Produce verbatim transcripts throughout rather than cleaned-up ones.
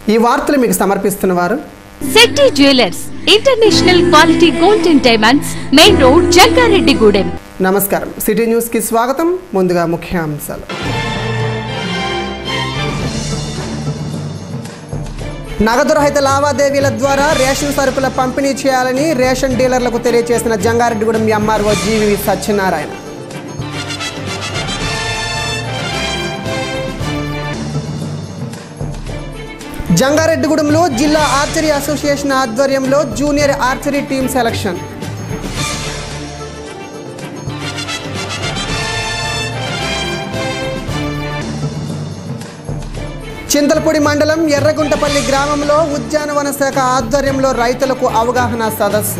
ఈ వార్తలు మీకు సమర్పిస్తున్న వారు Shetty jewellers, international quality gold and diamonds, main road, Jangareddygudem. నమస్కారం. సిటీ న్యూస్ కి స్వాగతం. ముందుగా ముఖ్యాంశాలు. నగదు రహిత లావాదేవీల ద్వారా రేషన్ సరుకుల పంపిణీ చేయాలని రేషన్ డీలర్లకు తెలియజేసిన జంగారెడ్డిగూడెం ఎంఆర్ఓ జీవి సత్యనారాయణ. జంగారెడ్డిగూడెంలో జిల్లా ఆర్చరీ అసోసియేషన్ ఆధ్వర్యంలో junior archery team selection. Chintalapudi మండలం ఎర్రగుంటపల్లి గ్రామంలో ఉద్యానవన శాఖ ఆధ్వర్యంలో రైతులకు అవగాహన సదస్సు.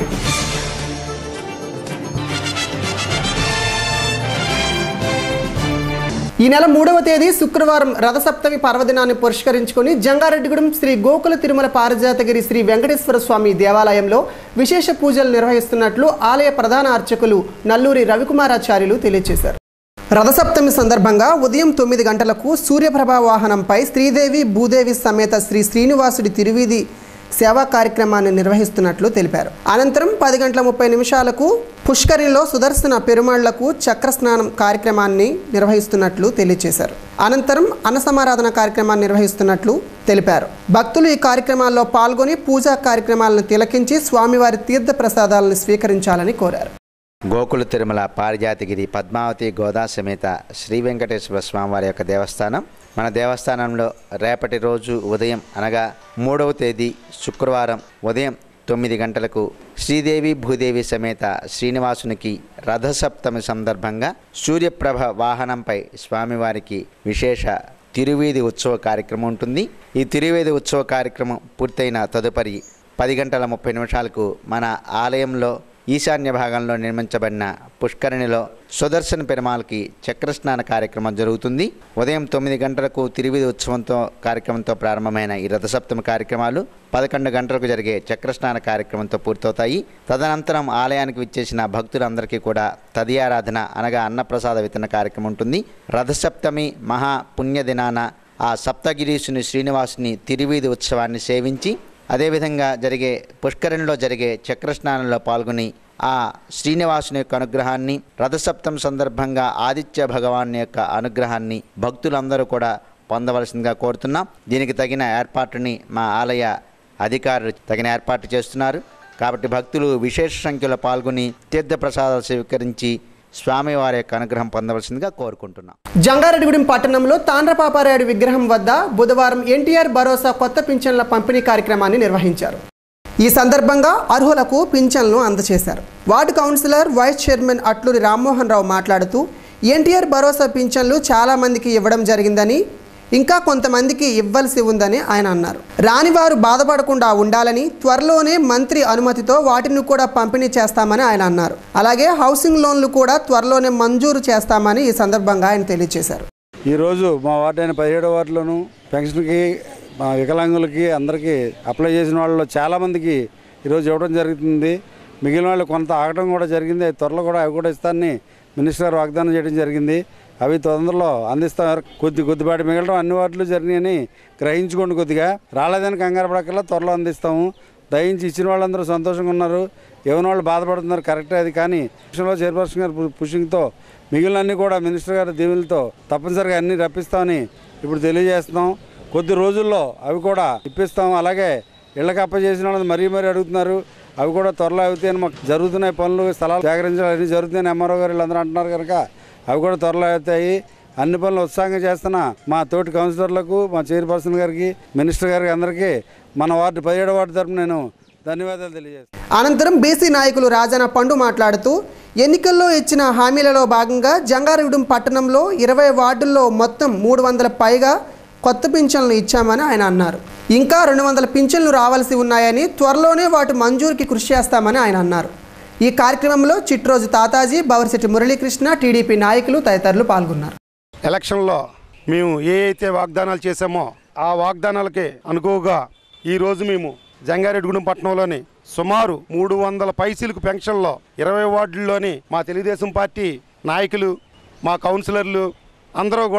ఈ నెల మూడవ తేదీ శుక్రవారం రథసప్తమి పర్వదినాన్ని పురస్కరించుకుని జంగారెడ్డిగూడెం శ్రీ గోకుల తిరుమల పారిజాతగిరి శ్రీ వెంకటేశ్వర స్వామి దేవాలయంలో విశేష పూజలు నిర్వహిస్తున్నట్లు ఆలయ ప్రధాన అర్చకులు నల్లూరి రవికుమారాచార్యులు తెలియజేశారు. రథసప్తమి సందర్భంగా ఉదయం తొమ్మిది గంటలకు సూర్యప్రభ వాహనంపై శ్రీదేవి భూదేవి సమేత శ్రీ శ్రీనివాసుడి తిరువీధి సేవా కార్యక్రమాన్ని నిర్వహిస్తున్నట్లు తెలిపారు. అనంతరం పది గంటల ముప్పై నిమిషాలకు పుష్కరిణిలో సుదర్శన పెరుమాళ్లకు చక్రస్నానం కార్యక్రమాన్ని నిర్వహిస్తున్నట్లు తెలియజేశారు. అనంతరం అన్నసమారాధన కార్యక్రమాన్ని నిర్వహిస్తున్నట్లు తెలిపారు. భక్తులు ఈ కార్యక్రమాల్లో పాల్గొని పూజా కార్యక్రమాలను తిలకించి స్వామివారి తీర్థ ప్రసాదాలను స్వీకరించాలని కోరారు. గోకుల తిరుమల పారిజాతగిరి పద్మావతి గోదా సమేత శ్రీ వెంకటేశ్వర స్వామివారి యొక్క దేవస్థానం మన దేవస్థానంలో రేపటి రోజు ఉదయం అనగా మూడవ తేదీ శుక్రవారం ఉదయం తొమ్మిది గంటలకు శ్రీదేవి భూదేవి సమేత శ్రీనివాసునికి రథసప్తమి సందర్భంగా సూర్యప్రభ వాహనంపై స్వామివారికి విశేష తిరువీధి ఉత్సవ కార్యక్రమం ఉంటుంది. ఈ తిరువీధి ఉత్సవ కార్యక్రమం పూర్తయిన తదుపరి పది గంటల ముప్పై నిమిషాలకు మన ఆలయంలో ఈశాన్య భాగంలో నిర్మించబడిన పుష్కరిణిలో సుదర్శన పెరుమాళకి చక్రస్నాన కార్యక్రమం జరుగుతుంది. ఉదయం తొమ్మిది గంటలకు తిరువీధి ఉత్సవంతో కార్యక్రమంతో ప్రారంభమైన ఈ రథసప్తమి కార్యక్రమాలు పదకొండు గంటలకు జరిగే చక్రస్నాన కార్యక్రమంతో పూర్తవుతాయి. తదనంతరం ఆలయానికి విచ్చేసిన భక్తులందరికీ కూడా తదియారాధన అనగా అన్నప్రసాద వితరణ కార్యక్రమం ఉంటుంది. రథసప్తమి మహా పుణ్యదినాన ఆ సప్తగిరీసుని శ్రీనివాసుని తిరువీధి ఉత్సవాన్ని సేవించి అదేవిధంగా జరిగే పుష్కరిణిలో జరిగే చక్రస్నానంలో పాల్గొని ఆ శ్రీనివాసుని యొక్క అనుగ్రహాన్ని రథసప్తమి సందర్భంగా ఆదిత్య భగవాన్ యొక్క అనుగ్రహాన్ని భక్తులందరూ కూడా పొందవలసిందిగా కోరుతున్నాం. దీనికి తగిన ఏర్పాటుని మా ఆలయ అధికారులు తగిన ఏర్పాటు చేస్తున్నారు. కాబట్టి భక్తులు విశేష సంఖ్యలో పాల్గొని తీర్థ ప్రసాదాలు స్వీకరించి స్వామివారి యొక్క అనుగ్రహం పొందవలసిందిగా కోరుకుంటున్నాం. జంగారెడ్డిగూడెం పట్టణంలో తాండ్రపాపారాయుడు విగ్రహం వద్ద బుధవారం ఎన్టీఆర్ భరోసా కొత్త పింఛన్ల పంపిణీ కార్యక్రమాన్ని నిర్వహించారు. ఈ సందర్భంగా అర్హులకు పింఛన్లను అందజేశారు. Ward councillor vice chairman Atluri Rammohan Rao మాట్లాడుతూ ఎన్టీఆర్ భరోసా పింఛన్లు చాలా మందికి ఇవ్వడం జరిగిందని, ఇంకా కొంతమందికి ఇవ్వాల్సి ఉందని ఆయన అన్నారు. రానివారు బాధపడకుండా ఉండాలని, త్వరలోనే మంత్రి అనుమతితో వాటిని కూడా పంపిణీ చేస్తామని ఆయన అన్నారు. అలాగే హౌసింగ్ లోన్లు కూడా త్వరలోనే మంజూరు చేస్తామని ఈ సందర్భంగా ఆయన తెలియజేశారు. ఈరోజు మా వార్డు అయిన పదిహేడో వార్డులోను పెన్షన్కి మా వికలాంగులకి అందరికీ అప్లై చేసిన వాళ్ళలో చాలామందికి ఈరోజు ఇవ్వడం జరుగుతుంది. మిగిలిన వాళ్ళు కొంత ఆగడం కూడా జరిగింది. త్వరలో కూడా అవి కూడా ఇస్తానని మినిస్టర్ గారు వాగ్దానం చేయడం జరిగింది. అవి తొందరలో అందిస్తాం. కొద్ది కొద్దిపాటి మిగలడం అన్ని వార్డులు జరిగినాయని గ్రహించుకోండి. కొద్దిగా రాలేదని కంగారు పడకల్లా త్వరలో అందిస్తాము. దయించి ఇచ్చిన వాళ్ళందరూ సంతోషంగా ఉన్నారు. ఏమైనా వాళ్ళు బాధపడుతున్నారు, కరెక్టే అది. కానీ చైర్పర్సన్ గారు పుషింగ్తో మిగిలిన అన్నీ కూడా మినిస్టర్ గారి దీవులతో తప్పనిసరిగా అన్నీ రప్పిస్తామని ఇప్పుడు తెలియజేస్తున్నాం. కొద్ది రోజుల్లో అవి కూడా ఇప్పిస్తాం. అలాగే ఇళ్ళకి అప్ప చేసిన వాళ్ళని మరీ మరీ అడుగుతున్నారు. అవి కూడా త్వరలో అవుతాయని మాకు జరుగుతున్నాయి పనులు. స్థలాలు సేకరించాలి, అన్నీ జరుగుతున్నాయని ఎంఆర్ఓ గారు వీళ్ళందరూ అంటున్నారు కనుక అవి కూడా త్వరలో అవుతాయి. అన్ని పనులు ఉత్సాహంగా చేస్తున్న మా తోటి కౌన్సిలర్లకు, మా చైర్పర్సన్ గారికి, మినిస్టర్ గారికి అందరికీ మన వార్డు పదిహేడు వార్డు తరపున నేను ధన్యవాదాలు తెలియజేస్తాను. అనంతరం బీసీ నాయకులు రాజన పండు మాట్లాడుతూ ఎన్నికల్లో ఇచ్చిన హామీలలో భాగంగా జంగారెడ్డిగూడెం పట్టణంలో ఇరవై వార్డుల్లో మొత్తం మూడు వందల పైగా కొత్త పింఛన్లు ఇచ్చామని ఆయన అన్నారు. ఇంకా రెండు వందల పింఛన్లు రావాల్సి ఉన్నాయని, త్వరలోనే వాటి మంజూరుకి కృషి చేస్తామని ఆయన అన్నారు. ఈ కార్యక్రమంలో చిట్రోజు తాతాజీ, బవరిశెట్టి మురళీకృష్ణ, టీడీపీ నాయకులు తదితరులు పాల్గొన్నారు. ఎలక్షన్లో మేము ఏ అయితే వాగ్దానాలు చేశామో ఆ వాగ్దానాలకే అనుకోగా ఈరోజు మేము జంగారెడ్డిగూడెం పట్టణంలోని సుమారు మూడు వందల పైసలకు పెన్షన్లో ఇరవై వార్డుల్లోని మా తెలుగుదేశం పార్టీ నాయకులు, మా కౌన్సిలర్లు అందరూ కూడా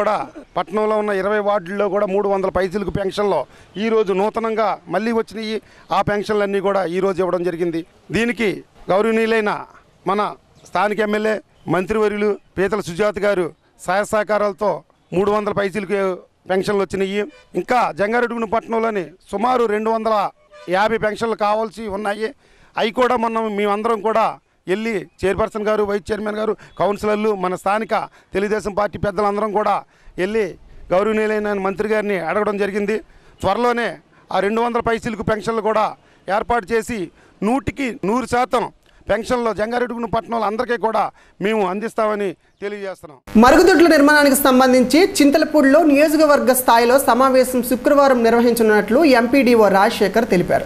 పట్టణంలో ఉన్న ఇరవై వార్డుల్లో కూడా మూడు వందల పైసలకు పెన్షన్లో ఈరోజు నూతనంగా మళ్ళీ వచ్చినాయి. ఆ పెన్షన్లన్నీ కూడా ఈరోజు ఇవ్వడం జరిగింది. దీనికి గౌరవనీయులైన మన స్థానిక ఎమ్మెల్యే మంత్రివర్యులు పీతల సుజాత గారు సహాయ సహకారాలతో మూడు వందల పైసలకు పెన్షన్లు వచ్చినాయి. ఇంకా జంగారెడ్డిగూడెం పట్టణంలోని సుమారు రెండు వందల యాభై పెన్షన్లు కావాల్సి ఉన్నాయి. అవి కూడా మనం మేమందరం కూడా వెళ్ళి చైర్పర్సన్ గారు, వైస్ చైర్మన్ గారు, కౌన్సిలర్లు, మన స్థానిక తెలుగుదేశం పార్టీ పెద్దలందరం కూడా వెళ్ళి గౌరవనీయులైన మంత్రి గారిని అడగడం జరిగింది. త్వరలోనే ఆ రెండు వందల పైసలకు పెన్షన్లు కూడా ఏర్పాటు చేసి నూటికి నూరు శాతం పెన్షన్లో జంగారెడ్డిగూడెం పట్టణంలో అందరికీ కూడా మేము అందిస్తామని తెలియజేస్తున్నాం. మరుగుదొడ్ల నిర్మాణానికి సంబంధించి చింతలపూడిలో నియోజకవర్గ స్థాయిలో సమావేశం శుక్రవారం నిర్వహించనున్నట్లు ఎంపీడీఓ రాజశేఖర్ తెలిపారు.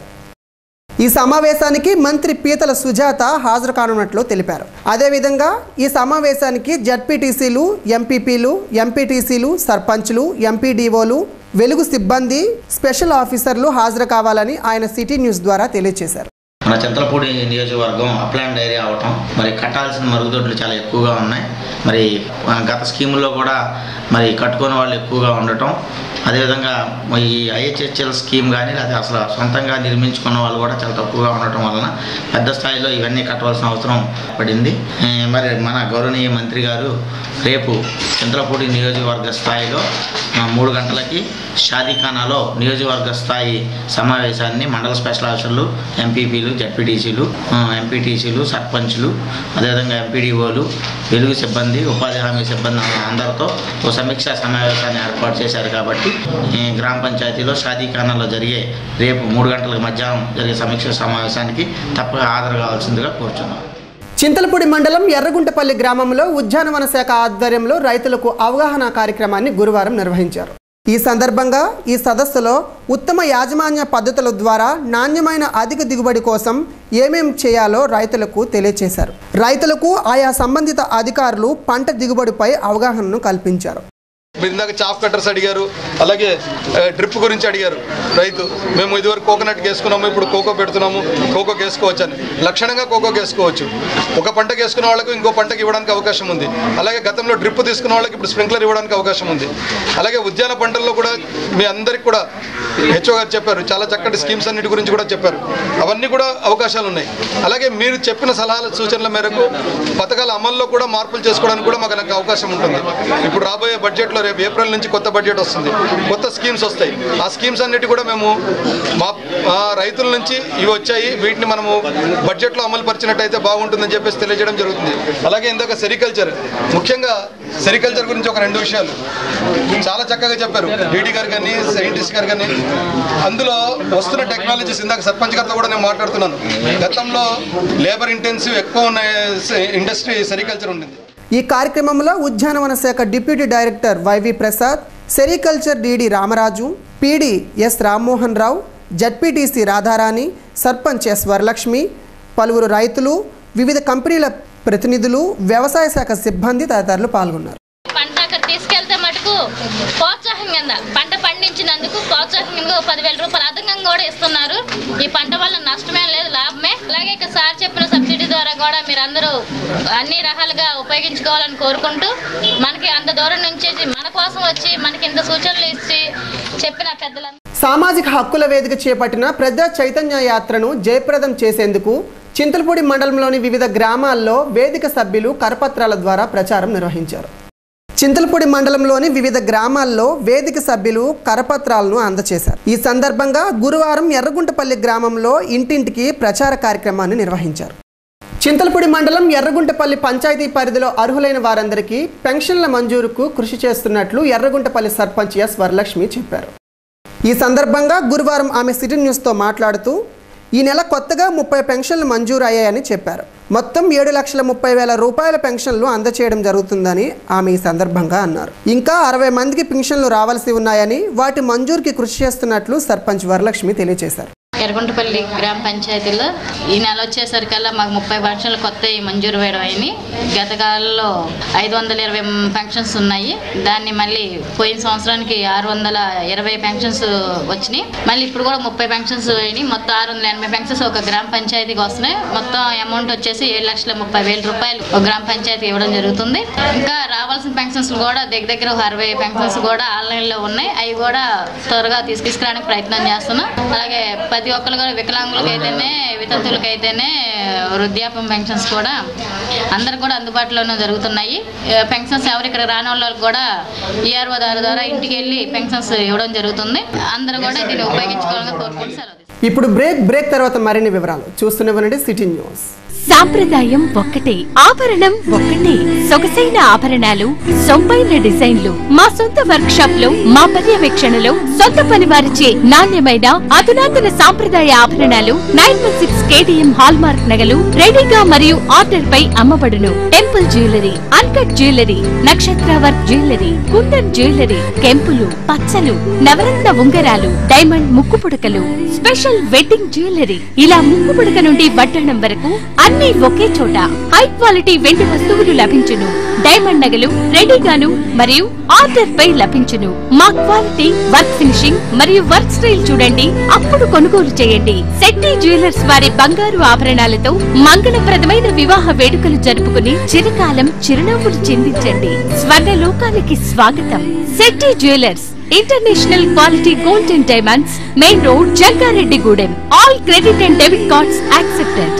ఈ సమావేశానికి మంత్రి పీతల సుజాత హాజరు కానున్నట్లు తెలిపారు. అదేవిధంగా ఈ సమావేశానికి జడ్పీటీసీలు, ఎంపీపీలు, ఎంపీటీసీలు, సర్పంచ్లు, ఎంపీడీఓలు, వెలుగు సిబ్బంది, స్పెషల్ ఆఫీసర్లు హాజరు కావాలని ఆయన సిటీ న్యూస్ ద్వారా తెలియజేశారు. మన చింతలపూడి నియోజకవర్గం అప్లాండ్ ఏరియా అవటం, మరి కట్టాల్సిన మరుగుదొడ్లు చాలా ఎక్కువగా ఉన్నాయి. మరి గత స్కీముల్లో కూడా మరి కట్టుకునే వాళ్ళు ఎక్కువగా ఉండటం, అదేవిధంగా ఈ ఐహెచ్హెచ్ఎల్ స్కీమ్ కానీ లేదా అసలు సొంతంగా నిర్మించుకున్న వాళ్ళు కూడా చాలా తక్కువగా ఉండటం వలన పెద్ద స్థాయిలో ఇవన్నీ కట్టవలసిన అవసరం పడింది. మరి మన గౌరవనీయ మంత్రి గారు రేపు చింతలపూడి నియోజకవర్గ స్థాయిలో మూడు గంటలకి షాదీఖానాలో నియోజకవర్గ స్థాయి సమావేశాన్ని మండల స్పెషల్ ఆఫీసర్లు, ఎంపీపీలు, జడ్పీటీసీలు, ఎంపీటీసీలు, సర్పంచ్లు, అదేవిధంగా ఎంపీడీఓలు, వెలుగు సిబ్బంది, ఉపాధి హామీ సిబ్బంది అందరితో ఓ సమీక్షా సమావేశాన్ని ఏర్పాటు చేశారు. కాబట్టి గ్రామ పంచాయతీలో షాదీఖానాలో జరిగే రేపు మూడు గంటలకు మధ్యాహ్నం జరిగే సమీక్షా సమావేశానికి తప్పక హాజరు కావాల్సిందిగా కోరుచున్నాం. చింతలపూడి మండలం ఎర్రగుంటపల్లి గ్రామంలో ఉద్యానవన శాఖ ఆధ్వర్యంలో రైతులకు అవగాహన కార్యక్రమాన్ని గురువారం నిర్వహించారు. ఈ సందర్భంగా ఈ సదస్సులో ఉత్తమ యాజమాన్య పద్ధతుల ద్వారా నాణ్యమైన అధిక దిగుబడి కోసం ఏమేం చేయాలో రైతులకు తెలియజేశారు. రైతులకు ఆయా సంబంధిత అధికారులు పంట దిగుబడిపై అవగాహనను కల్పించారు. మీరు ఇందాక చాఫ్ కట్టర్స్ అడిగారు, అలాగే డ్రిప్ గురించి అడిగారు. రైతు మేము ఇదివరకు కోకోనట్ వేసుకున్నాము, ఇప్పుడు కోకో పెడుతున్నాము, కోకో వేసుకోవచ్చు అని. లక్షణంగా కోకో వేసుకోవచ్చు. ఒక పంటకు వేసుకున్న వాళ్ళకు ఇంకో పంటకు ఇవ్వడానికి అవకాశం ఉంది. అలాగే గతంలో డ్రిప్ తీసుకున్న వాళ్ళకి ఇప్పుడు స్ప్రింక్లర్ ఇవ్వడానికి అవకాశం ఉంది. అలాగే ఉద్యాన పంటల్లో కూడా మీ అందరికి కూడా హెచ్ఓ గారు చెప్పారు, చాలా చక్కటి స్కీమ్స్ అన్నిటి గురించి కూడా చెప్పారు. అవన్నీ కూడా అవకాశాలు ఉన్నాయి. అలాగే మీరు చెప్పిన సలహాల సూచనల మేరకు పథకాల అమల్లో కూడా మార్పులు చేసుకోవడానికి కూడా మాకు నాకు అవకాశం ఉంటుంది. ఇప్పుడు రాబోయే బడ్జెట్లో రేపు ఏప్రిల్ నుంచి కొత్త బడ్జెట్ వస్తుంది, కొత్త స్కీమ్స్ వస్తాయి. ఆ స్కీమ్స్ అన్నిటి కూడా మేము మా రైతుల నుంచి ఇవి వచ్చాయి, వీటిని మనము బడ్జెట్లో అమలు పరిచినట్టయితే బాగుంటుందని చెప్పేసి తెలియజేయడం జరుగుతుంది. అలాగే ఇందాక సెరికల్చర్, ముఖ్యంగా సెరికల్చర్ గురించి ఒక రెండు విషయాలు చాలా చక్కగా చెప్పారు డీడీ గారు కానీ సైంటిస్ట్ గారు కానీ. అందులో వస్తున్న టెక్నాలజీస్ ఇందాక సర్పంచ్ గారితో కూడా నేను మాట్లాడుతున్నాను. గతంలో లేబర్ ఇంటెన్సివ్ ఎక్కువ ఉన్న ఇండస్ట్రీ సెరికల్చర్ ఉండింది. ఈ కార్యక్రమంలో ఉద్యానవన శాఖ deputy director YV Prasad, sericulture DD Ramaraju, PD S Rammohan Rao, ZPTC Radharani, sarpanch S Varalakshmi, పలువురు రైతులు, వివిధ కంపెనీల ప్రతినిధులు, వ్యవసాయ శాఖ సిబ్బంది తదితరులు పాల్గొన్నారు. పంట అక్కడ తీసుకెళ్తే మటుకు ప్రోత్సాహం కింద పంట పండించినందుకు ప్రోత్సాహం కింద పదివేల రూపాయలు అదనంగా కూడా ఇస్తున్నారు. ఈ పంట వల్ల నష్టమే లేదు, లాభమే. అలాగే ఇక సార్ చెప్పిన సబ్సిడీ ద్వారా కూడా మీరు అందరూ అన్ని రకాలుగా ఉపయోగించుకోవాలని కోరుకుంటూ, మనకి అంత దూరం నుంచి మన కోసం వచ్చి మనకి ఇంత సూచనలు ఇచ్చి చెప్పిన పెద్దలందరూ సామాజిక హక్కుల వేదిక చేపట్టిన ప్రజా చైతన్య యాత్రను జయప్రదం చేసేందుకు చింతలపూడి మండలంలోని వివిధ గ్రామాల్లో వేదిక సభ్యులు కరపత్రాల ద్వారా ప్రచారం నిర్వహించారు. చింతలపూడి మండలంలోని వివిధ గ్రామాల్లో వేదిక సభ్యులు కరపత్రాలను అందజేశారు. ఈ సందర్భంగా గురువారం ఎర్రగుంటపల్లి గ్రామంలో ఇంటింటికి ప్రచార కార్యక్రమాన్ని నిర్వహించారు. చింతలపూడి మండలం ఎర్రగుంటపల్లి పంచాయతీ పరిధిలో అర్హులైన వారందరికీ పెన్షన్ల మంజూరుకు కృషి చేస్తున్నట్లు ఎర్రగుంటపల్లి సర్పంచ్ ఎస్ వరలక్ష్మి చెప్పారు. ఈ సందర్భంగా గురువారం ఆమె సిటీ న్యూస్తో మాట్లాడుతూ ఈ నెల కొత్తగా ముప్పై పెన్షన్లు మంజూరు అయ్యాయని చెప్పారు. మొత్తం ఏడు లక్షల ముప్పై వేల రూపాయల పెన్షన్లు అందచేయడం జరుగుతుందని ఆమె ఈ సందర్భంగా అన్నారు. ఇంకా అరవై మందికి పెన్షన్లు రావాల్సి ఉన్నాయని, వాటి మంజూరుకి కృషి చేస్తున్నట్లు సర్పంచ్ వరలక్ష్మి తెలియజేశారు. ఎర్రగుంటపల్లి గ్రామ పంచాయతీలో ఈ నెల వచ్చేసరికల్లా మాకు ముప్పై పెన్షన్లు కొత్త మంజూరు వేయడం అయినాయి. గత కాలంలో ఐదు వందల ఇరవై పెన్షన్స్ ఉన్నాయి. దాన్ని మళ్ళీ పోయిన సంవత్సరానికి ఆరు వందల ఇరవై పెన్షన్స్ వచ్చినాయి. మళ్ళీ ఇప్పుడు కూడా ముప్పై పెన్షన్స్ అయినాయి. మొత్తం ఆరు వందల ఎనభై పెన్షన్స్ ఒక గ్రామ పంచాయతీకి వస్తున్నాయి. మొత్తం అమౌంట్ వచ్చేసి ఏడు లక్షల ముప్పై వేల రూపాయలు ఒక గ్రామ పంచాయతీ ఇవ్వడం జరుగుతుంది. ఇంకా రావాల్సిన పెన్షన్స్ కూడా దగ్గర దగ్గర ఒక అరవై పెన్షన్స్ కూడా ఆన్లైన్లో ఉన్నాయి. అవి కూడా త్వరగా తీసుకురావడానికి ప్రయత్నం చేస్తున్నాం. అలాగే ప్రతి ఒక్కరు కూడా వికలాంగులకి అయితేనే వితంతువులకి అయితేనే వృద్ధాప్యం పెన్షన్స్ కూడా అందరికి కూడా అందుబాటులోనే జరుగుతున్నాయి. పెన్షన్స్ ఎవరు ఇక్కడ రాని వాళ్ళకి కూడా ఈఆర్ఓ దారి ద్వారా ఇంటికి వెళ్ళి పెన్షన్స్ ఇవ్వడం జరుగుతుంది. అందరూ కూడా దీన్ని ఉపయోగించుకోవాలని కోరుకుంటూ సెలవు. ఇప్పుడు బ్రేక్ బ్రేక్ తర్వాత మరిన్ని వివరాలు చూస్తూనే సిటీ న్యూస్. సాంప్రదాయం ఒక్కటే, ఆభరణం ఒక్కటే. సొగసైన ఆభరణాలు, సొంపైన డిజైన్లు మా సొంత వర్క్ షాప్ లో మా పర్యవేక్షణలో సొంత పని వారిచే నాణ్యమైన అధునాతన సాంప్రదాయ ఆభరణాలు nine one six KTM hallmark నగలు రెడీగా మరియు ఆర్డర్ పై అమ్మబడును. టెంపుల్ జ్యువెలరీ, అన్కట్ జ్యువెలరీ, నక్షత్ర వర్క్ జ్యువెలరీ, కుందన్ జ్యువెలరీ, కెంపులు, పచ్చలు, నవరత్న ఉంగరాలు, డైమండ్ ముక్కు పుడకలు, స్పెషల్ వెడ్డింగ్ జ్యువెలరీ, ఇలా ముక్కు పుడక నుండి వడ్డనం వరకు అన్ని ఒకే చోట. హై క్వాలిటీ వెండి వస్తువులు లభించును. డైమండ్ నగలు రెడీగాను మరియు ఆర్డర్ పై లభించును. మా క్వాలిటీ, వర్క్ ఫినిషింగ్ మరియు వర్క్ స్టైల్ చూడండి, అప్పుడు కొనుగోలు చేయండి. శెట్టి జ్యువెలర్స్ వారి బంగారు ఆభరణాలతో మంగళప్రదమైన వివాహ వేడుకలు జరుపుకుని చిరకాలం చిరునవ్వులు చిందించండి. స్వర్ణ లోకానికి స్వాగతం. Shetty jewellers, international quality gold and diamonds, main road, Jangareddygudem. All credit and debit cards accepted.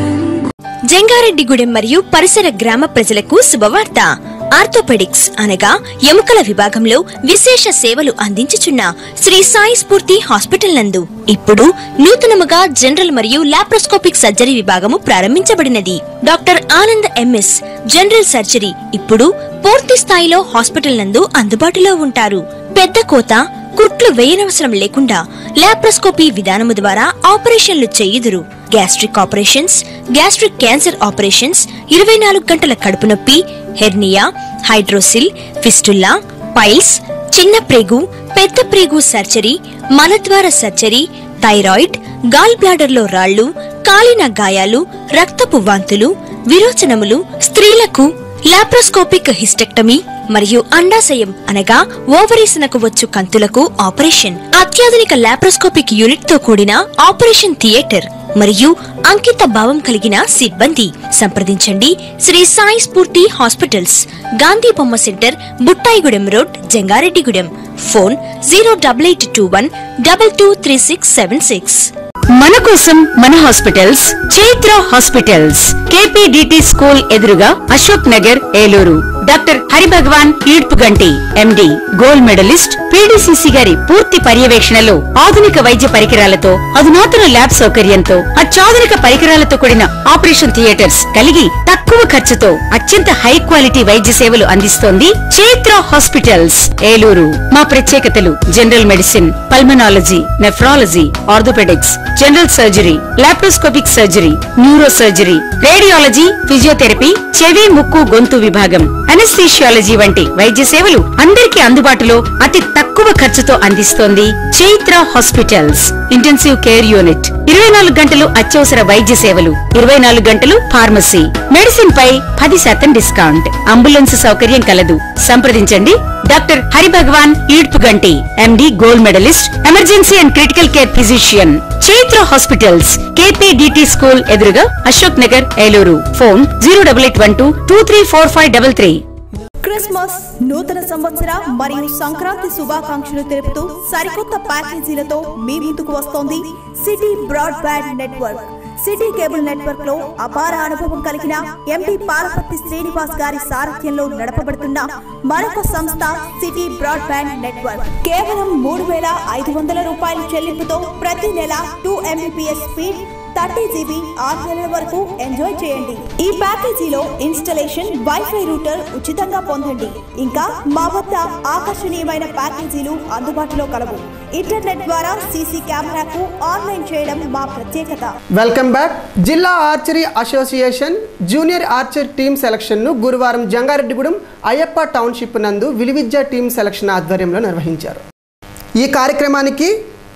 Jangareddygudem మరియు పరిసర గ్రామ ప్రజలకు శుభవార్త. ఆర్థోపెడిక్స్ అనగా ఎముకల విభాగంలో విశేష సేవలు అందించుచున్న శ్రీ సాయి స్ఫూర్తి హాస్పిటల్ నందు ఇప్పుడు నూతనముగా జనరల్ మరియు లాప్రోస్కోపిక్ సర్జరీ విభాగము ప్రారంభించబడినది. Doctor Anand MS general surgery ఇప్పుడు పూర్తి స్థాయిలో హాస్పిటల్ నందు అందుబాటులో ఉంటారు. పెద్ద కోత, కుట్లు వేయనవసరం లేకుండా లాప్రోస్కోపీ విధానము ద్వారా ఆపరేషన్లు చేయుదురు. Gastric operations, gastric cancer operations, ఇరవై నాలుగు గంటల కడుపు నొప్పి, హెర్నియా, హైడ్రోసిల్, ఫిస్టుల్లా, పైల్స్, చిన్న ప్రేగు, పెద్ద ప్రేగు సర్జరీ, మలద్వార సర్జరీ, థైరాయిడ్, గాల్ బ్లాడర్ లో రాళ్లు, కాలిన గాయాలు, రక్తపు వాంతులు, విరోచనములు, స్త్రీలకు లాప్రోస్కోపిక్ హిస్టెక్టమీ మరియు అండాశయం అనగా ఓవరీసనకు వచ్చు కంతులకు ఆపరేషన్, అత్యాధునిక లాప్రోస్కోపిక్ యూనిట్ తో కూడిన ఆపరేషన్ థియేటర్ మరియు అంకిత భావం కలిగిన సిబ్బంది. సంప్రదించండి శ్రీ సాయి స్ఫూర్తి హాస్పిటల్స్, గాంధీ బొమ్మ centre, Buttayagudem road, Jangareddygudem. Phone zero double eight two one double two three six seven six. మన కోసం మన hospitals, Chaitra hospitals, KPDT school ఎదురుగా, Ashok Nagar, Eluru. Doctor Haribhagavan Eedpuganti MD, gold medallist, PDCC గారి పూర్తి పర్యవేక్షణలో ఆధునిక వైద్య పరికరాలతో, అధునాతన ల్యాబ్ సౌకర్యంతో, అత్యాధునిక పరికరాలతో కూడిన ఆపరేషన్ థియేటర్స్ కలిగి తక్కువ ఖర్చుతో అత్యంత హై క్వాలిటీ వైద్య సేవలు అందిస్తోంది చైత్ర హాస్పిటల్స్, ఏలూరు. మా ప్రత్యేకతలు general medicine, pulmonology, nephrology, orthopaedics, general surgery, laparoscopic surgery, neuro surgery, radiology, physiotherapy, చెవి, ముక్కు, గొంతు విభాగం, అనస్థీషియాలజీ వంటి వైద్య సేవలు అందరికీ అందుబాటులో అతి తక్కువ ఖర్చుతో అందిస్తోంది Chaitra hospitals. Intensive care unit, ఇరవై నాలుగు గంటలు అత్యవసర వైద్య సేవలు, ఇరవై నాలుగు గంటలు ఫార్మసీ, మెడిసిన్ పై పది శాతం డిస్కౌంట్, అంబులెన్స్ సౌకర్యం కలదు. సంప్రదించండి doctor Haribhagavan Eedpuganti MD, gold medallist, emergency and critical care physician. Chaitra hospitals, KPDT school ఎదురుగా, Ashok Nagar, Eluru. Phone zero double eight one two two three four five double three. Christmas, నూతన సంవత్సర మరియు సంక్రాంతి శుభాకాంక్షలు తెలుపుతూ సరికొత్త ప్యాకేజీలతో మీ ముందుకు వస్తోంది city broadband network. City cable network లో అపార అనుభవం కలిగిన ఎండి పాలపర్తి శ్రీనివాస్ గారి సారథ్యంలో నడపబడుతున్న మరొక సంస్థ సిటీ బ్రాడ్ బ్యాండ్ నెట్వర్క్. కేవలం మూడు వేల ఐదు వందల రూపాయల చెల్లింపుతో ప్రతి నెల two Mbps speed, thirty GB ఆరు నెలల వరకు ఎంజాయ్ చేయండి. ఈ ప్యాకేజీలో ఇన్స్టలేషన్, వైఫై రూటర్ ఉచితంగా పొందండి. ఇంకా మా వద్ద ఆకర్షణీయమైన ప్యాకేజీలు అందుబాటులో కలవు. ఇంటర్నెట్ ద్వారా సీసీ కెమెరాకు ఆన్లైన్ చేయడం మా ప్రత్యేకత. Welcome back. జిల్లా archery association junior archer team selection ను గురువారం జంగారెడ్డిగూడెం అయ్యప్ప టౌన్షిప్ నందు విలువిద్య టీమ్ సెలక్షన్ ఆధ్వర్యంలో నిర్వహించారు. ఈ కార్యక్రమానికి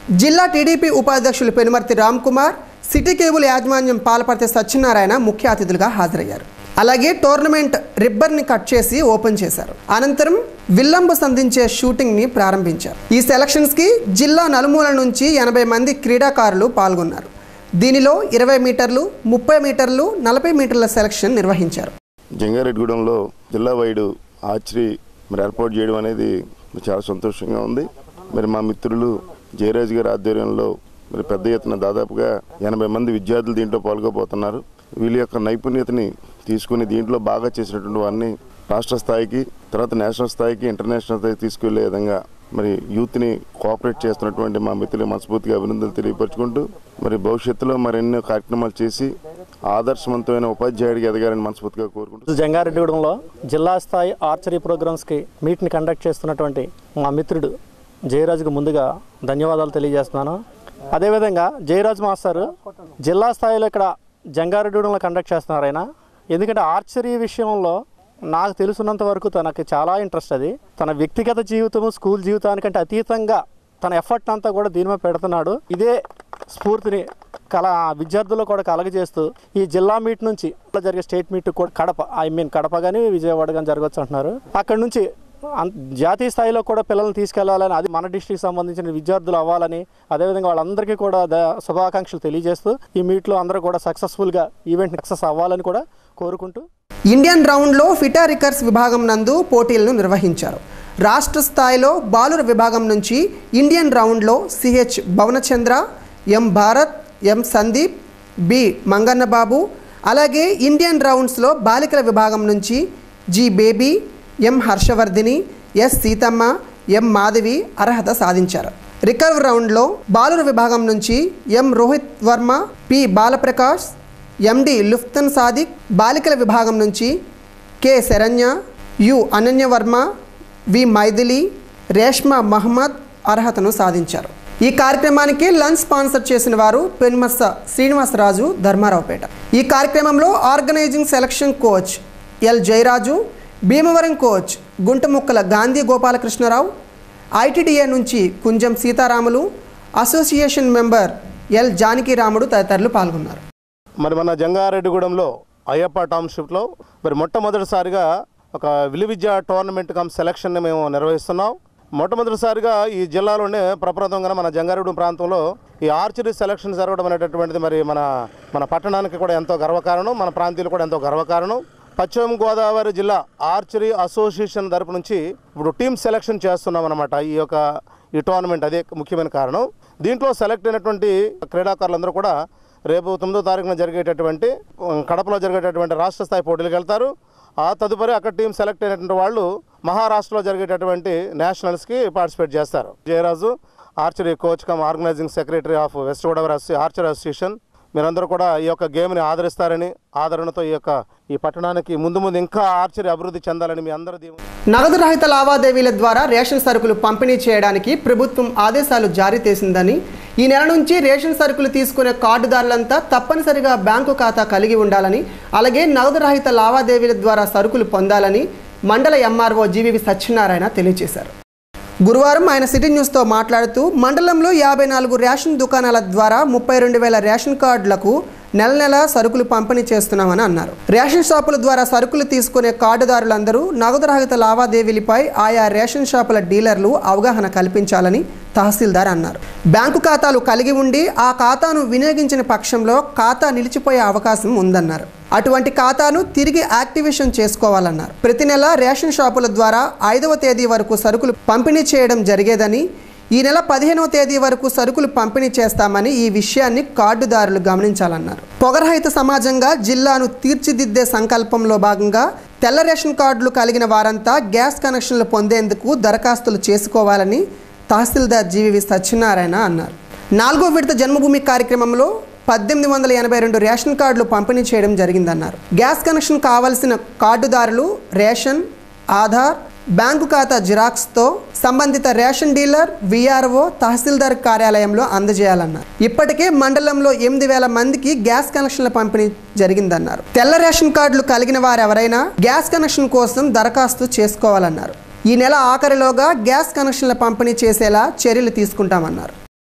జిల్లా టీడీపీ ఉపాధ్యక్షులు పెనుమర్తి రామ్ కుమార్, సిటీ కేబుల్ యాజమాన్యం పాలపర్తి సత్యనారాయణ ముఖ్య అతిథులుగా హాజరయ్యారు. అలాగే టోర్నమెంట్ రిబ్బర్ని కట్ చేసి ఓపెన్ చేశారు. అనంతరం విల్లంబు సంధించే షూటింగ్ని ప్రారంభించారు. ఈ సెలక్షన్స్కి జిల్లా నలుమూల నుంచి ఎనభై మంది క్రీడాకారులు పాల్గొన్నారు. దీనిలో ఇరవై మీటర్లు, ముప్పై మీటర్లు, నలభై మీటర్ల సెలక్షన్ నిర్వహించారు. జంగారెడ్డిగూడెంలో జిల్లా వైడు ఆర్చరీ మరి ఏర్పాటు చేయడం అనేది చాలా సంతోషంగా ఉంది. మరి మా మిత్రులు జయరాజ్ గారి ఆధ్వర్యంలో మరి పెద్ద ఎత్తున దాదాపుగా ఎనభై మంది విద్యార్థులు దీంట్లో పాల్గొపోతున్నారు. వీళ్ళ యొక్క నైపుణ్యతని తీసుకుని దీంట్లో బాగా చేసినటువంటి వారిని రాష్ట్ర స్థాయికి, తర్వాత నేషనల్ స్థాయికి, ఇంటర్నేషనల్ స్థాయికి తీసుకెళ్లే విధంగా మరి యూత్ని కోఆపరేట్ చేస్తున్నటువంటి మా మిత్రులు మనస్ఫూర్తిగా అభినందనలు తెలియపరుచుకుంటూ మరి భవిష్యత్తులో మరెన్నో కార్యక్రమాలు చేసి ఆదర్శవంతమైన ఉపాధ్యాయుడికి ఎదగాలని మనస్ఫూర్తిగా కోరుకుంటున్నాను. జంగారెడ్డిగూడెంలో జిల్లా స్థాయి ఆర్చరీ ప్రోగ్రామ్స్కి మీట్ని కండక్ట్ చేస్తున్నటువంటి మా మిత్రుడు జయరాజుకు ముందుగా ధన్యవాదాలు తెలియజేస్తున్నాను. అదేవిధంగా జయరాజ్ మాస్టర్ జిల్లా స్థాయిలో ఇక్కడ జంగారెడ్డిగూడెంలో కండక్ట్ చేస్తున్నారు ఆయన. ఎందుకంటే ఆర్చరీ విషయంలో నాకు తెలుసున్నంత వరకు తనకి చాలా ఇంట్రెస్ట్. అది తన వ్యక్తిగత జీవితము, స్కూల్ జీవితానికంటే అతీతంగా తన ఎఫర్ట్ అంతా కూడా దీని మీద పెడుతున్నాడు. ఇదే స్ఫూర్తిని కళ విద్యార్థులు కూడా కలగజేస్తూ ఈ జిల్లా మీట్ నుంచి జరిగే స్టేట్ మీట్ కూడా కడప ఐ మీన్ కడప కానీ విజయవాడ కానీ జరగవచ్చు అంటున్నారు. అక్కడ నుంచి జాతీయ స్థాయిలో కూడా పిల్లల్ని తీసుకెళ్లాలని, అది మన డిస్ట్రిక్ట్ సంబంధించిన విద్యార్థులు అవ్వాలని, అదేవిధంగా వాళ్ళందరికీ కూడా శుభాకాంక్షలు తెలియజేస్తూ ఈ మీట్లో అందరూ కూడా సక్సెస్ఫుల్గా ఈవెంట్ సక్సెస్ అవ్వాలని కూడా కోరుకుంటూ ఇండియన్ రౌండ్లో ఫిటా రికర్స్ విభాగం నందు పోటీలను నిర్వహించారు. రాష్ట్ర స్థాయిలో బాలుర విభాగం నుంచి ఇండియన్ రౌండ్లో CH Bhavanachandra, M Bharat, M Sandeep, B Mangannababu, అలాగే ఇండియన్ రౌండ్స్లో బాలికల విభాగం నుంచి G Baby, M Harshavardhini, S Seethamma, M Madhavi అర్హత సాధించారు. రికర్వ్ రౌండ్లో బాలుర విభాగం నుంచి M Rohit Varma, P Balaprakash, MD Luftan Sadiq, బాలికల విభాగం నుంచి K Saranya, U Ananyavarma, V Mythili, Reshma Mohammed అర్హతను సాధించారు. ఈ కార్యక్రమానికి లంచ్ స్పాన్సర్ చేసిన వారు పెన్మర్స శ్రీనివాసరాజు, ధర్మారావుపేట. ఈ కార్యక్రమంలో organising selection coach L Jayaraju, Bhimavaram coach Guntamukkala Gandhi Gopalakrishnarao, ITDA నుంచి Kunjam Seetharamulu, association member L Janakiramudu తదితరులు పాల్గొన్నారు. మరి మన జంగారెడ్డిగూడెంలో అయ్యప్ప టౌన్షిప్లో మరి మొట్టమొదటిసారిగా ఒక విలు విద్యా టోర్నమెంట్ కమ్ సెలక్షన్ని మేము నిర్వహిస్తున్నాం. మొట్టమొదటిసారిగా ఈ జిల్లాలోనే ప్రప్రథమంగా మన జంగారెడ్డి ప్రాంతంలో ఈ ఆర్చరీ సెలక్షన్ జరగడం అనేటటువంటిది మరి మన మన పట్టణానికి కూడా ఎంతో గర్వకారణం, మన ప్రాంతీయులు కూడా ఎంతో గర్వకారణం. పశ్చిమ గోదావరి జిల్లా ఆర్చరీ అసోసియేషన్ తరపు నుంచి ఇప్పుడు టీమ్ సెలక్షన్ చేస్తున్నాం అన్నమాట. ఈ యొక్క ఈ టోర్నమెంట్ అదే ముఖ్యమైన కారణం. దీంట్లో సెలెక్ట్ అయినటువంటి క్రీడాకారులందరూ కూడా రేపు తొమ్మిదో తారీఖున జరిగేటటువంటి కడపలో జరిగేటటువంటి రాష్ట్ర స్థాయి పోటీలకు వెళ్తారు. ఆ తదుపరి అక్కడ టీం సెలెక్ట్ అయినటువంటి వాళ్ళు మహారాష్ట్రలో జరిగేటటువంటి నేషనల్స్కి పార్టిసిపేట్ చేస్తారు. Jayaraju archery coach cum organising secretary of west Godavari archery association, మీరందరూ కూడా ఈ యొక్క గేమ్ని ఆదరిస్తారని, ఆదరణతో ఈ యొక్క ఈ పట్టణానికి ముందు ముందు ఇంకా ఆర్చరీ అభివృద్ధి చెందాలని మీ అందరి నగదు రహిత లావాదేవీల ద్వారా రేషన్ సరుకులు పంపిణీ చేయడానికి ప్రభుత్వం ఆదేశాలు జారీ చేసిందని, ఈ నెల నుంచి రేషన్ సరుకులు తీసుకునే కార్డుదారులంతా తప్పనిసరిగా బ్యాంకు ఖాతా కలిగి ఉండాలని, అలాగే నగదు రహిత లావాదేవీల ద్వారా సరుకులు పొందాలని మండల ఎంఆర్ఓ జీవీవి సత్యనారాయణ తెలియజేశారు. గురువారం ఆయన సిటీ న్యూస్తో మాట్లాడుతూ మండలంలో యాభై నాలుగు రేషన్ దుకాణాల ద్వారా ముప్పై రెండు వేల రేషన్ కార్డులకు నెల నెల సరుకులు పంపిణీ చేస్తున్నామని అన్నారు. రేషన్ షాపుల ద్వారా సరుకులు తీసుకునే కార్డుదారులందరూ నగదు రహిత లావాదేవీలపై ఆయా రేషన్ షాపుల డీలర్లు అవగాహన కల్పించాలని తహసీల్దార్ అన్నారు. బ్యాంకు ఖాతాలు కలిగి ఉండి ఆ ఖాతాను వినియోగించిన పక్షంలో ఖాతా నిలిచిపోయే అవకాశం ఉందన్నారు. అటువంటి ఖాతాను తిరిగి యాక్టివేషన్ చేసుకోవాలన్నారు. ప్రతి నెల రేషన్ షాపుల ద్వారా ఐదవ తేదీ వరకు సరుకులు పంపిణీ చేయడం జరిగేదని, ఈ నెల పదిహేనవ తేదీ వరకు సరుకులు పంపిణీ చేస్తామని ఈ విషయాన్ని కార్డుదారులు గమనించాలన్నారు. పొగరహిత సమాజంగా జిల్లాను తీర్చిదిద్దే సంకల్పంలో భాగంగా తెల్ల రేషన్ కార్డులు కలిగిన వారంతా గ్యాస్ కనెక్షన్లు పొందేందుకు దరఖాస్తులు చేసుకోవాలని తహసీల్దార్ జీవీవి సత్యనారాయణ అన్నారు. నాలుగో విడత జన్మభూమి కార్యక్రమంలో పద్దెనిమిది వందల ఎనభై రెండు రేషన్ కార్డులు పంపిణీ చేయడం జరిగిందన్నారు. గ్యాస్ కనెక్షన్ కావాల్సిన కార్డుదారులు రేషన్, ఆధార్, బ్యాంకు ఖాతా జిరాక్స్తో సంబంధిత రేషన్ డీలర్, విఆర్ఓ, తహసీల్దార్ కార్యాలయంలో అందజేయాలన్నారు. ఇప్పటికే మండలంలో ఎనిమిది వేల మందికి గ్యాస్ కనెక్షన్ల పంపిణీ జరిగిందన్నారు. తెల్ల రేషన్ కార్డులు కలిగిన వారు ఎవరైనా గ్యాస్ కనెక్షన్ కోసం దరఖాస్తు చేసుకోవాలన్నారు. ఈ నెల ఆఖరిలోగా గ్యాస్ కనెక్షన్ల పంపిణీ చేసేలా చర్యలు తీసుకుంటామన్నారు.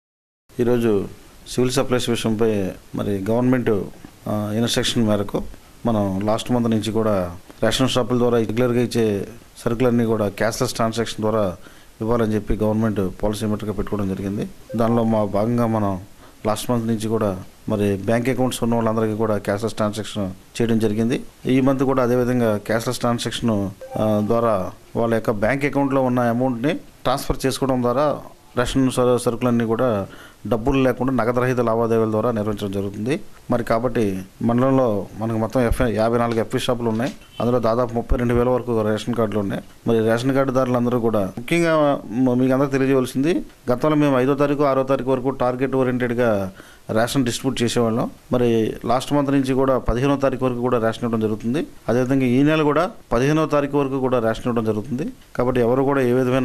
ఈరోజు సివిల్ సప్లైస్ విషయంపై మరి గవర్నమెంట్ ఇన్స్ట్రక్షన్ మేరకు మనం లాస్ట్ మంత్ నుంచి కూడా రేషన్ షాపుల ద్వారా రెగ్యులర్గా ఇచ్చే సరుకులన్నీ కూడా క్యాష్లెస్ ట్రాన్సాక్షన్ ద్వారా ఇవ్వాలని చెప్పి గవర్నమెంట్ పాలసీ మీటర్గా పెట్టుకోవడం జరిగింది. దానిలో మా భాగంగా మనం లాస్ట్ మంత్ నుంచి కూడా మరి బ్యాంక్ అకౌంట్స్ ఉన్న వాళ్ళందరికీ కూడా క్యాష్లెస్ ట్రాన్సాక్షన్ చేయడం జరిగింది. ఈ మంత్ కూడా అదేవిధంగా క్యాష్లెస్ ట్రాన్సాక్షన్ ద్వారా వాళ్ళ యొక్క బ్యాంక్ అకౌంట్లో ఉన్న అమౌంట్ని ట్రాన్స్ఫర్ చేసుకోవడం ద్వారా రేషన్ సరుకులన్నీ కూడా డబ్బులు లేకుండా నగదురహిత లావాదేవీల ద్వారా నిర్వహించడం జరుగుతుంది. మరి కాబట్టి మండలంలో మనకు మొత్తం ఎఫ్ యాభై నాలుగు ఎఫ్ఈ షాపులు ఉన్నాయి. అందులో దాదాపు ముప్పై రెండు వేల వరకు రేషన్ కార్డులు ఉన్నాయి. మరి రేషన్ కార్డుదారులందరూ కూడా ముఖ్యంగా మీకు అందరూ తెలియజేయవలసింది, గతంలో మేము ఐదో తారీఖు ఆరో తారీఖు వరకు టార్గెట్ ఓరియంటెడ్గా రేషన్ డిస్ట్రిబ్యూట్ చేసేవాళ్ళం. మరి లాస్ట్ మంత్ నుంచి కూడా పదిహేనో తారీఖు వరకు కూడా రేషన్ ఇవ్వడం జరుగుతుంది. అదేవిధంగా ఈ నెల కూడా పదిహేనో తారీఖు వరకు కూడా రేషన్ ఇవ్వడం జరుగుతుంది. కాబట్టి ఎవరు కూడా ఏ విధమైన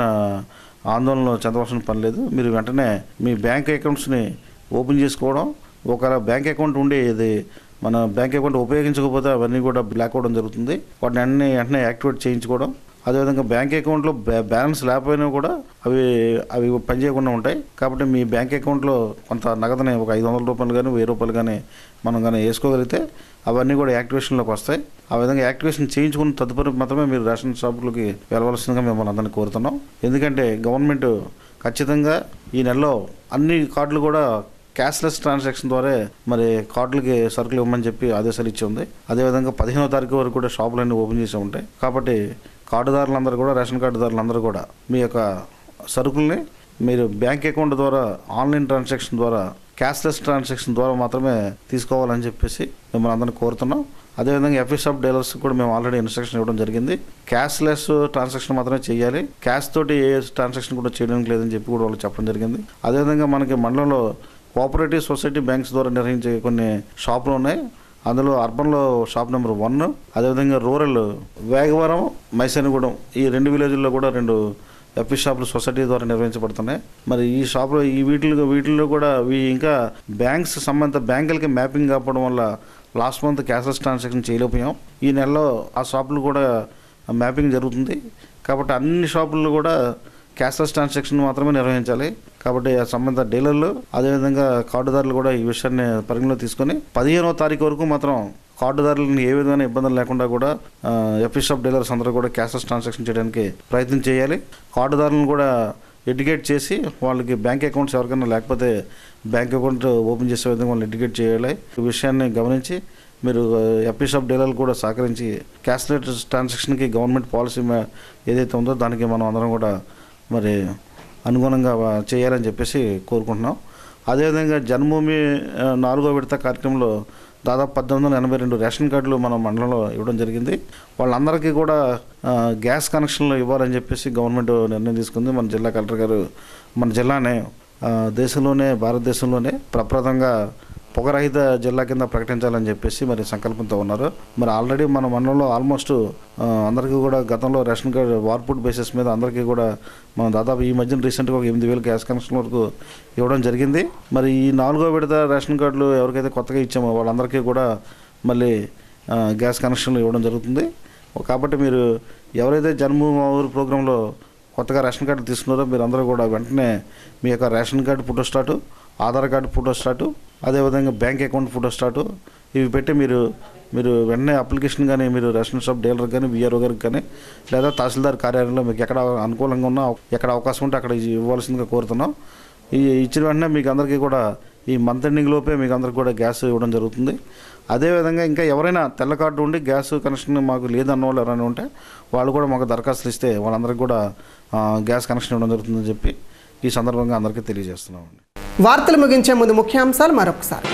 ఆందోళన చెందవలసిన పని లేదు. మీరు వెంటనే మీ బ్యాంక్ అకౌంట్స్ని ఓపెన్ చేసుకోవడం, ఒకవేళ బ్యాంక్ అకౌంట్ ఉండి ఇది మన బ్యాంక్ అకౌంట్ ఉపయోగించకపోతే అవన్నీ కూడా బ్లాక్ అవ్వడం జరుగుతుంది. వాటిని అన్ని వెంటనే యాక్టివేట్ చేయించుకోవడం, అదేవిధంగా బ్యాంక్ అకౌంట్లో బ్యాలెన్స్ లేకపోయినా కూడా అవి అవి పనిచేయకుండా ఉంటాయి. కాబట్టి మీ బ్యాంక్ అకౌంట్లో కొంత నగదుని ఒక ఐదు వందల రూపాయలు కానీ వెయ్యి రూపాయలు కానీ మనం కానీ వేసుకోగలిగితే అవన్నీ కూడా యాక్టివేషన్లోకి వస్తాయి. ఆ విధంగా యాక్టివేషన్ చేయించుకున్న తదుపరి మాత్రమే మీరు రేషన్ షాపులకి వెళ్ళవలసిందిగా మిమ్మల్ని అందరినీ కోరుతున్నాం. ఎందుకంటే గవర్నమెంట్ ఖచ్చితంగా ఈ నెలలో అన్ని కార్డులు కూడా క్యాష్లెస్ ట్రాన్సాక్షన్ ద్వారా మరి కార్డులకి సరుకులు ఇవ్వమని చెప్పి ఆదేశాలు ఇచ్చి ఉంది. అదేవిధంగా పదిహేనో తారీఖు వరకు కూడా షాపులన్నీ ఓపెన్ చేసి ఉంటాయి. కాబట్టి కార్డుదారులందరూ కూడా రేషన్ కార్డుదారులందరూ కూడా మీ యొక్క సరుకుల్ని మీరు బ్యాంక్ అకౌంట్ ద్వారా ఆన్లైన్ ట్రాన్సాక్షన్ ద్వారా క్యాష్లెస్ ట్రాన్సాక్షన్ ద్వారా మాత్రమే తీసుకోవాలని చెప్పేసి మిమ్మల్ని అందరినీ కోరుతున్నాం. అదేవిధంగా ఎఫ్ఈ షాప్ డీలర్స్ కూడా మేము ఆల్రెడీ ఇన్స్ట్రక్షన్ ఇవ్వడం జరిగింది. క్యాష్లెస్ ట్రాన్సాక్షన్ మాత్రమే చేయాలి, క్యాష్ తోటి ఏ ట్రాన్సాక్షన్ కూడా చేయడానికి లేదని చెప్పి కూడా వాళ్ళు చెప్పడం జరిగింది. అదేవిధంగా మనకి మండలంలో కోఆపరేటివ్ సొసైటీ బ్యాంక్స్ ద్వారా నిర్వహించే కొన్ని షాపులు ఉన్నాయి. అందులో అర్బన్లో షాప్ నెంబర్ వన్, అదేవిధంగా రూరల్ వేగవరం, మైసనగూడెం ఈ రెండు విలేజ్ల్లో కూడా రెండు ఎఫ్ఈ షాపులు సొసైటీ ద్వారా నిర్వహించబడుతున్నాయి. మరి ఈ షాపులో ఈ వీటిలో వీటిల్లో కూడా ఇవి ఇంకా బ్యాంక్స్ సంబంధిత బ్యాంకులకి మ్యాపింగ్ కావడం వల్ల లాస్ట్ మంత్ క్యాష్లెస్ ట్రాన్సాక్షన్ చేయలేకపోయాం. ఈ నెలలో ఆ షాపులు కూడా మ్యాపింగ్ జరుగుతుంది. కాబట్టి అన్ని షాపుల్లో కూడా క్యాష్లెస్ ట్రాన్సాక్షన్ మాత్రమే నిర్వహించాలి. కాబట్టి ఆ సంబంధిత డీలర్లు అదేవిధంగా కార్డుదారులు కూడా ఈ విషయాన్ని పరిగణలో తీసుకొని పదిహేనవ తారీఖు వరకు మాత్రం కార్డుదారులను ఏ విధమైన ఇబ్బందులు లేకుండా కూడా ఎఫ్ఈ షాప్ డీలర్స్ అందరూ కూడా క్యాష్లెస్ ట్రాన్సాక్షన్ చేయడానికి ప్రయత్నం చేయాలి. కార్డుదారులను కూడా ఎడ్యుకేట్ చేసి వాళ్ళకి బ్యాంక్ అకౌంట్స్ ఎవరికైనా లేకపోతే బ్యాంక్ అకౌంట్ ఓపెన్ చేసే విధంగా వాళ్ళని ఎడ్యుకేట్ చేయాలి. ఈ విషయాన్ని గమనించి మీరు ఎఫ్ఈ షాప్ డీలర్లు కూడా సహకరించి క్యాష్లెస్ ట్రాన్సాక్షన్కి గవర్నమెంట్ పాలసీ ఏదైతే ఉందో దానికి మనం అందరం కూడా మరి అనుగుణంగా చేయాలని చెప్పేసి కోరుకుంటున్నాం. అదేవిధంగా జన్మభూమి నాలుగో విడత కార్యక్రమంలో దాదాపు పద్దెనిమిది వందల ఎనభై రెండు రేషన్ కార్డులు మన మండలంలో ఇవ్వడం జరిగింది. వాళ్ళందరికీ కూడా గ్యాస్ కనెక్షన్లు ఇవ్వాలని చెప్పేసి గవర్నమెంట్ నిర్ణయం తీసుకుంది. మన జిల్లా కలెక్టర్ గారు మన జిల్లానే దేశంలోనే భారతదేశంలోనే ప్రప్రథంగా పొగరహిత జిల్లా కింద ప్రకటించాలని చెప్పేసి మరి సంకల్పంతో ఉన్నారు. మరి ఆల్రెడీ మన మండలంలో ఆల్మోస్ట్ అందరికీ కూడా గతంలో రేషన్ కార్డు వార్పుడ్ బేసిస్ మీద అందరికీ కూడా మనం దాదాపు ఈ మధ్యన రీసెంట్గా ఒక ఎనిమిది వేలు గ్యాస్ కనెక్షన్ వరకు ఇవ్వడం జరిగింది. మరి ఈ నాలుగో విడత రేషన్ కార్డులు ఎవరికైతే కొత్తగా ఇచ్చామో వాళ్ళందరికీ కూడా మళ్ళీ గ్యాస్ కనెక్షన్లు ఇవ్వడం జరుగుతుంది. కాబట్టి మీరు ఎవరైతే జన్మభూమి ఊరు ప్రోగ్రాంలో కొత్తగా రేషన్ కార్డు తీసుకున్నారో మీరు అందరూ కూడా వెంటనే మీ యొక్క ration card photostat, Aadhaar card photostat, అదేవిధంగా బ్యాంక్ అకౌంట్ ఫోటో స్టాటు ఇవి పెట్టి మీరు మీరు వెంటనే అప్లికేషన్ కానీ మీరు రేషన్ షాప్ డీలర్ కానీ విఆర్ఓ గారికి కానీ లేదా తహసీల్దార్ కార్యాలయంలో మీకు ఎక్కడ అనుకూలంగా ఉన్నా ఎక్కడ అవకాశం ఉంటే అక్కడ ఇవ్వాల్సిందిగా కోరుతున్నాం. ఈ ఇచ్చిన వెంటనే మీకు అందరికీ కూడా ఈ మంత్ ఎండింగ్ లోపే మీకు అందరికీ కూడా గ్యాస్ ఇవ్వడం జరుగుతుంది. అదేవిధంగా ఇంకా ఎవరైనా తెల్ల కార్డు ఉండి గ్యాస్ కనెక్షన్ మాకు లేదన్న వాళ్ళు ఎవరైనా ఉంటే వాళ్ళు కూడా మాకు దరఖాస్తులు ఇస్తే వాళ్ళందరికీ కూడా గ్యాస్ కనెక్షన్ ఇవ్వడం జరుగుతుందని చెప్పి ఈ సందర్భంగా అందరికీ తెలియజేస్తున్నామండి. వార్తలు ముగించే ముందు ముఖ్యాంశాలు మరొకసారి.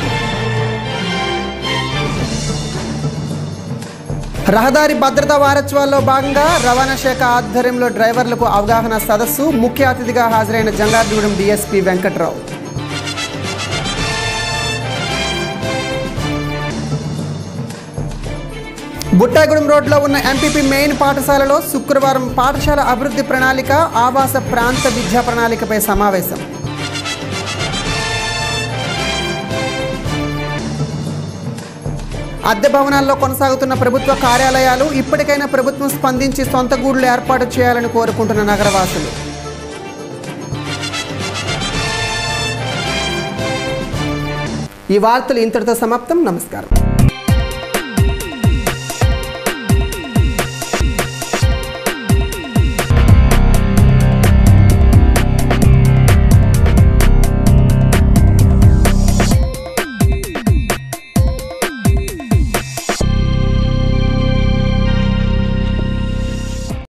రహదారి భద్రతా వారోత్సవాల్లో భాగంగా రవాణా శాఖ ఆధ్వర్యంలో డ్రైవర్లకు అవగాహన సదస్సు, ముఖ్య అతిథిగా హాజరైన జంగారెడ్డిగూడెం డీఎస్పీ వెంకట్రావు. బుట్టాగూడెం రోడ్లో ఉన్న ఎంపీపీ మెయిన్ పాఠశాలలో శుక్రవారం పాఠశాల అభివృద్ధి ప్రణాళిక, ఆవాస ప్రాంత విద్యా ప్రణాళికపై సమావేశం. అద్దె భవనాల్లో కొనసాగుతున్న ప్రభుత్వ కార్యాలయాలు ఇప్పటికైనా ప్రభుత్వం స్పందించి సొంత గూడులు ఏర్పాటు చేయాలని కోరుకుంటున్న నగరవాసులు. ఈ వార్తలు ఇంతటితో సమాప్తం. నమస్కారం.